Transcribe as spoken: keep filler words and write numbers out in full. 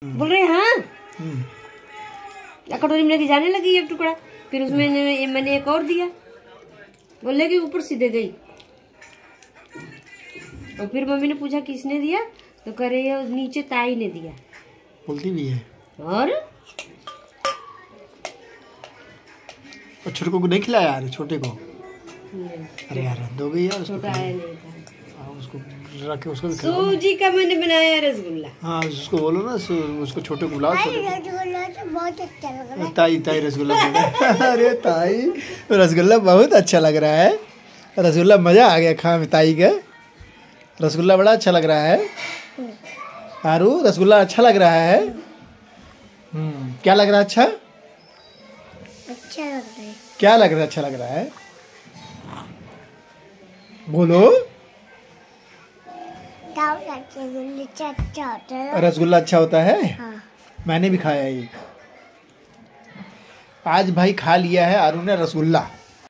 बोल रहे हाँ। कटोरी में लेके जाने लगी एक टुकड़ा, फिर उसमें मैंने एक और दिया, बोले कि ऊपर सीधे गई। और फिर मम्मी ने पूछा किसने दिया, तो कह रही है नीचे ताई ने दिया। बोलती भी है। और छोटे को नहीं खिलाया यार, छोटे को। अरे यार दो गई यार, छोटा है नहीं था। उसको रखे, उसको सूजी का मैंने बनाया रसगुल्ला। हाँ उसको बोलो ना, उसको छोटे को बुलाओ। रसगुल्ला तो बहुत अच्छा लग रहा है। ताई ताई रसगुल्ला अरे ताई रसगुल्ला बहुत अच्छा लग रहा है। रसगुल्ला मजा आ गया खा में ताई का। रसगुल्ला बड़ा अच्छा लग रहा है। आरू रसगुल्ला अच्छा लग रहा है। हम्म क्या लग रहा है? अच्छा अच्छा लग रहा है। क्या लग रहा है? अच्छा लग रहा है, बोलो। अच्छा होता है रसगुल्ला अच्छा होता है। हाँ। मैंने भी खाया ये आज। भाई खा लिया है आरू ने रसगुल्ला।